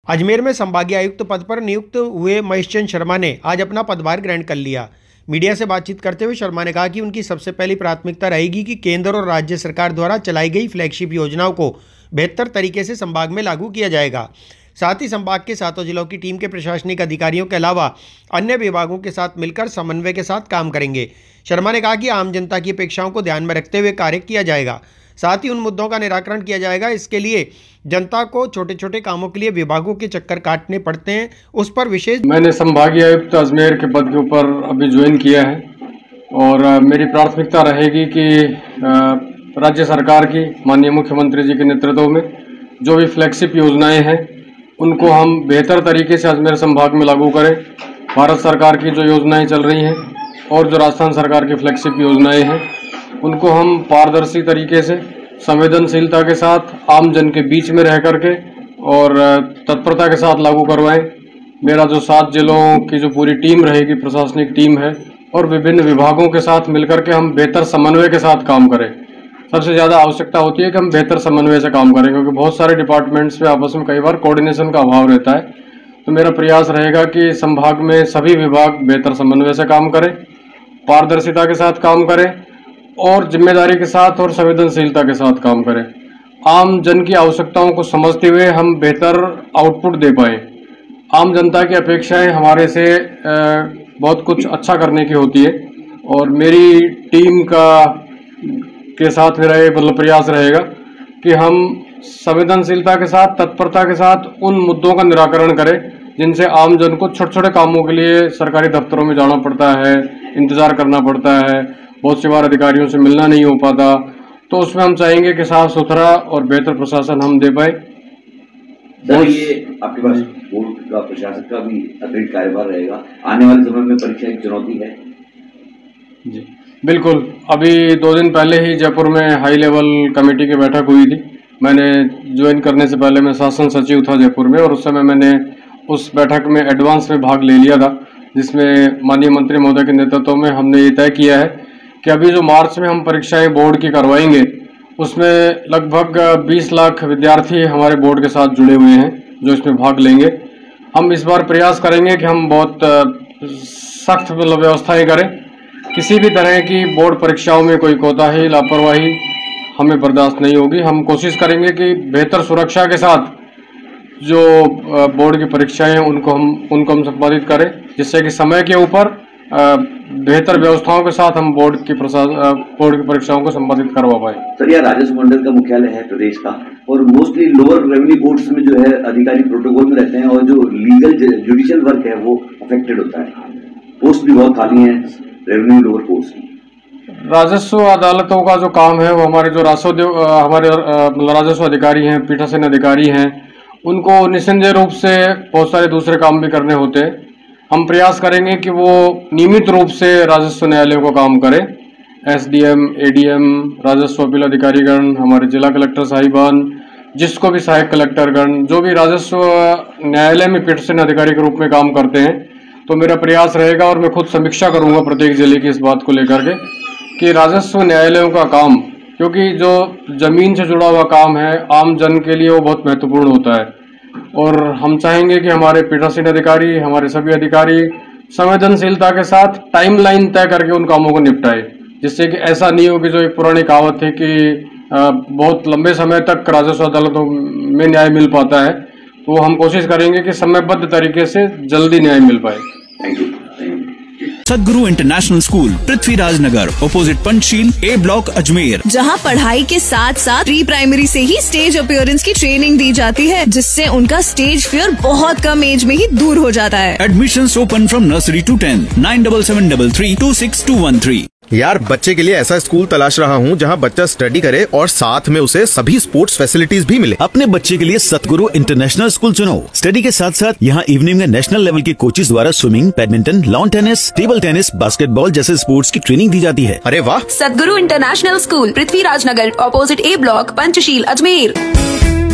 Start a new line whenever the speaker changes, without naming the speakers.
अजमेर में संभागीय आयुक्त पद पर नियुक्त हुए महेशचंद शर्मा ने आज अपना पदभार ग्रहण कर लिया। मीडिया से बातचीत करते हुए शर्मा ने कहा कि उनकी सबसे पहली प्राथमिकता रहेगी कि केंद्र और राज्य सरकार द्वारा चलाई गई फ्लैगशिप योजनाओं को बेहतर तरीके से संभाग में लागू किया जाएगा। साथ ही संभाग के 7 जिलों की टीम के प्रशासनिक अधिकारियों के अलावा अन्य विभागों के साथ मिलकर समन्वय के साथ काम करेंगे। शर्मा ने कहा कि आम जनता की अपेक्षाओं को ध्यान में रखते हुए कार्य किया जाएगा, साथ ही उन मुद्दों का निराकरण किया जाएगा। इसके लिए जनता को छोटे छोटे कामों के लिए विभागों के चक्कर काटने पड़ते हैं, उस पर विशेष।
मैंने संभागीय आयुक्त अजमेर के पद के ऊपर अभी ज्वाइन किया है और मेरी प्राथमिकता रहेगी कि राज्य सरकार की माननीय मुख्यमंत्री जी के नेतृत्व में जो भी फ्लैगशिप योजनाएं हैं उनको हम बेहतर तरीके से अजमेर संभाग में लागू करें। भारत सरकार की जो योजनाएं चल रही हैं और जो राजस्थान सरकार की फ्लैगशिप योजनाएं हैं उनको हम पारदर्शी तरीके से संवेदनशीलता के साथ आम जन के बीच में रह करके और तत्परता के साथ लागू करवाएं। मेरा जो 7 जिलों की जो पूरी टीम रहेगी, प्रशासनिक टीम है, और विभिन्न विभागों के साथ मिलकर के हम बेहतर समन्वय के साथ काम करें। सबसे ज़्यादा आवश्यकता होती है कि हम बेहतर समन्वय से काम करें, क्योंकि बहुत सारे डिपार्टमेंट्स में आपस में कई बार कोऑर्डिनेशन का अभाव रहता है। तो मेरा प्रयास रहेगा कि संभाग में सभी विभाग बेहतर समन्वय से काम करें, पारदर्शिता के साथ काम करें और जिम्मेदारी के साथ और संवेदनशीलता के साथ काम करें। आम जन की आवश्यकताओं को समझते हुए हम बेहतर आउटपुट दे पाएँ। आम जनता की अपेक्षाएं हमारे से बहुत कुछ अच्छा करने की होती है और मेरी टीम के साथ मेरा ये मतलब प्रयास रहेगा कि हम संवेदनशीलता के साथ, तत्परता के साथ उन मुद्दों का निराकरण करें जिनसे आम जन को छोटे छोटे कामों के लिए सरकारी दफ्तरों में जाना पड़ता है, इंतज़ार करना पड़ता है, बहुत से बार अधिकारियों से मिलना नहीं हो पाता। तो उसमें हम चाहेंगे कि साफ सुथरा और बेहतर प्रशासन हम दे पाए।
सर, ये आपके पास बोर्ड का प्रशासक का भी अतिरिक्त कार्यभार रहेगा, आने वाले समय में परीक्षा एक चुनौती है।
जी बिल्कुल। अभी 2 दिन पहले ही जयपुर में हाई लेवल कमेटी की बैठक हुई थी। मैंने ज्वाइन करने से पहले मैं शासन सचिव था जयपुर में और उस समय मैंने उस बैठक में एडवांस में भाग ले लिया था, जिसमें माननीय मंत्री महोदय के नेतृत्व में हमने ये तय किया है कि अभी जो मार्च में हम परीक्षाएं बोर्ड की करवाएंगे उसमें लगभग 20 लाख विद्यार्थी हमारे बोर्ड के साथ जुड़े हुए हैं जो इसमें भाग लेंगे। हम इस बार प्रयास करेंगे कि हम बहुत सख्त व्यवस्थाएं करें। किसी भी तरह की बोर्ड परीक्षाओं में कोई कोताही, लापरवाही हमें बर्दाश्त नहीं होगी। हम कोशिश करेंगे कि बेहतर सुरक्षा के साथ जो बोर्ड की परीक्षाएं हैं उनको हम संपादित करें, जिससे कि समय के ऊपर बेहतर व्यवस्थाओं के साथ हम बोर्ड की परीक्षाओं को संपादित करवा पाए।
सर, यह राजस्व मंडल का मुख्यालय है प्रदेश का और मोस्टली लोअर रेवेन्यू बोर्ड्स में जो है अधिकारी प्रोटोकॉल में रहते हैं और जो लीगल जुडिशियल वर्क है वो अफेक्टेड होता है। पोस्ट भी बहुत खाली है रेवेन्यू लोअर कोर्ट्स की।
राजस्व अदालतों का जो काम है वो हमारे जो राजस्व अधिकारी हैं, पीठासीन अधिकारी हैं, उनको निस्संदेह रूप से बहुत सारे दूसरे काम भी करने होते हैं। हम प्रयास करेंगे कि वो नियमित रूप से राजस्व न्यायालयों का काम करें। एसडीएम, एडीएम, राजस्व अपील अधिकारीगण, हमारे जिला कलेक्टर साहिबान, जिसको भी सहायक कलेक्टरगण, जो भी राजस्व न्यायालय में पीठासीन अधिकारी के रूप में काम करते हैं, तो मेरा प्रयास रहेगा और मैं खुद समीक्षा करूंगा प्रत्येक जिले की इस बात को लेकर के कि राजस्व न्यायालयों का काम, क्योंकि जो जमीन से जुड़ा हुआ काम है आम जन के लिए वो बहुत महत्वपूर्ण होता है और हम चाहेंगे कि हमारे पीठासीन अधिकारी, हमारे सभी अधिकारी संवेदनशीलता के साथ टाइमलाइन तय करके उन कामों को निपटाए, जिससे कि ऐसा नहीं हो कि जो एक पुरानी कहावत है कि बहुत लंबे समय तक राजस्व अदालतों में न्याय मिल पाता है, तो हम कोशिश करेंगे कि समयबद्ध तरीके से जल्दी न्याय मिल पाए।
Thank you.
Sadguru international school, Prithviraj Nagar, opposite Panchsheel, A block, Ajmer,
जहां पढ़ाई के साथ साथ प्री प्राइमरी से ही स्टेज अपीयरेंस की ट्रेनिंग दी जाती है, जिससे उनका स्टेज फियर बहुत कम एज में ही दूर हो जाता है।
Admissions open from nursery to 10, 9773326213।
यार, बच्चे के लिए ऐसा स्कूल तलाश रहा हूँ जहाँ बच्चा स्टडी करे और साथ में उसे सभी स्पोर्ट्स फैसिलिटीज भी मिले।
अपने बच्चे के लिए सतगुरु इंटरनेशनल स्कूल चुनो। स्टडी के साथ साथ यहाँ इवनिंग में नेशनल लेवल के कोचेज द्वारा swimming, badminton, lawn tennis, table tennis, basketball जैसे स्पोर्ट्स की ट्रेनिंग दी जाती है।
अरे वाह!
Satguru international school, Prithviraj Nagar, opposite A block, Panchsheel, Ajmer.